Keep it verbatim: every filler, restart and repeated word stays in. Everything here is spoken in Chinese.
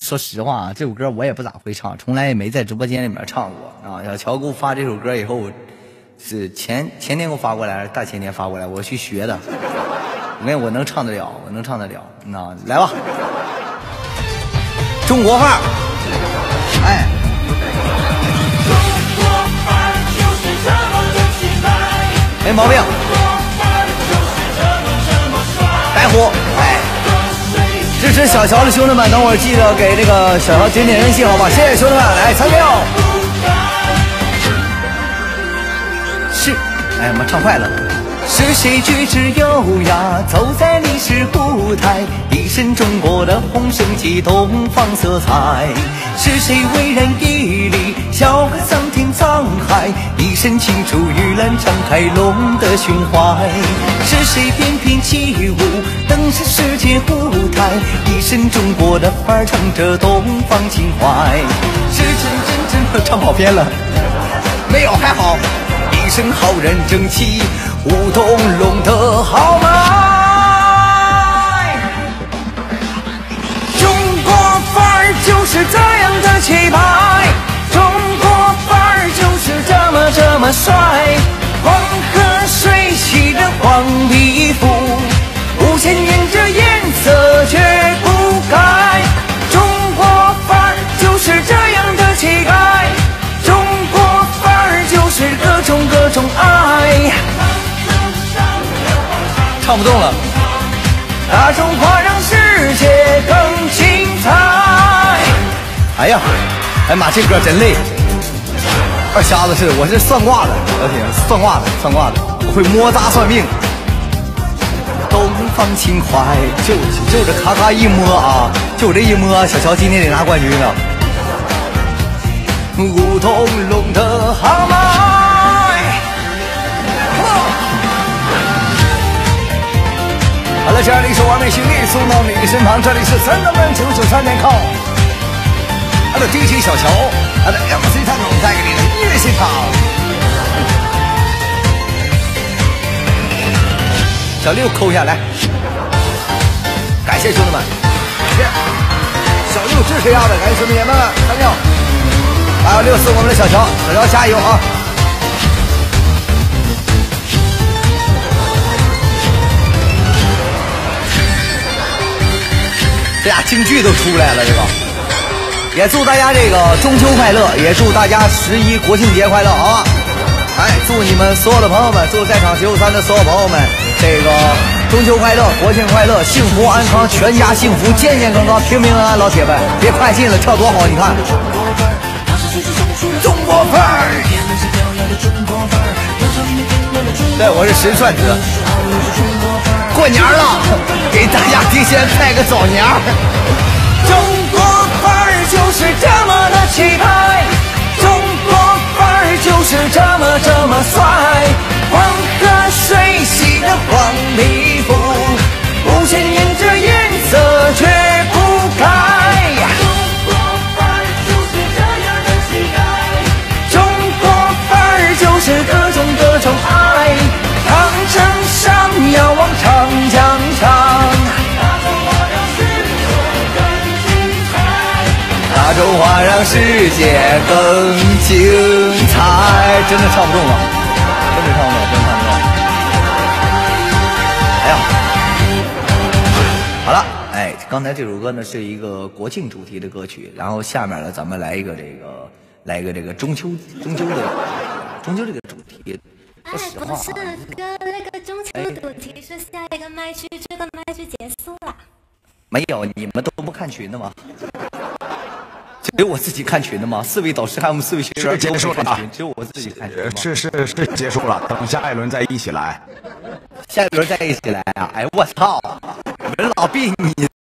说实话啊，这首歌我也不咋会唱，从来也没在直播间里面唱过啊。小乔给我发这首歌以后，是前前天给我发过来，大前天发过来，我去学的。我看我能唱得了，我能唱得了。那来吧，中国范儿，哎。没毛病，白虎，哎，支持小乔的兄弟们，等会儿记得给这个小乔点点人气，好吧？谢谢兄弟们，来参票。是，哎妈，唱快了。是谁举止优雅，走在历史舞台，一身中国的红绳记，东方色彩。是谁巍然屹立，笑看桑田沧海，一身青出于蓝，敞开龙的胸怀。是谁翩翩起舞，登上世界舞台，一身中国的范儿，唱着东方情怀。是真真真唱跑偏了，没有还好。一身浩然正气，舞动龙的豪迈。中国范儿就是这样的气派，中国范儿就是这么这么帅。黄河水洗的黄皮肤，五千年这颜色绝不改。中国范儿就是这样的气概，中国范儿就是各种各种爱。唱不动了，大中华让世界更精彩。哎呀，哎妈，这歌真累。二瞎子是，我是算卦的，我天，算卦的，算卦的，我会摸扎算命。东方情怀，就就这咔咔一摸啊，就这一摸，小乔今天得拿冠军了。舞动龙的豪迈。好了，这样的一首完美旋律送到你的身旁，这里是三德门九九三点 com， 他的 D J 小乔，他的 M C 探总带给你的音乐现场。小六扣下来，感谢兄弟们，感谢小六支持一下的，感谢兄弟们，三六，八幺六四我们的小乔，小乔加油啊！这俩京剧都出来了，这个也祝大家这个中秋快乐，也祝大家十一国庆节快乐，好吧？哎，祝你们所有的朋友们，祝在场九九三的所有朋友们，这个中秋快乐，国庆快乐，幸福安康，全家幸福，健健康康，平平安安，老铁们，别快进了，跳多好，你看，中国范儿，对，我是神算子。过年了，给大家提前拜个早年。中国范儿就是这么的气派，中国范儿就是这么这么帅。黄河水洗的黄皮肤，五千年这颜色绝不改。中国范儿就是这样的气概，中国范儿就是各种各种爱。长城上要往长江上，大中华让世界更精彩。真的唱不动了，真的唱不动，真的唱不动。哎呀，好了，哎，刚才这首歌呢是一个国庆主题的歌曲，然后下面呢咱们来一个这个，来一个这个中秋中秋的中秋这个主题。说实话、啊， 不是个那个中秋主题是下一个麦序，这个麦序结束了。 没有，你们都不看群的吗？只有我自己看群的吗？四位导师还有我们四位学员结束了， 只有我自己看群吗？ 是是是结束了，等下一轮再一起来。 下一轮再一起来啊！哎，我操，人老逼你。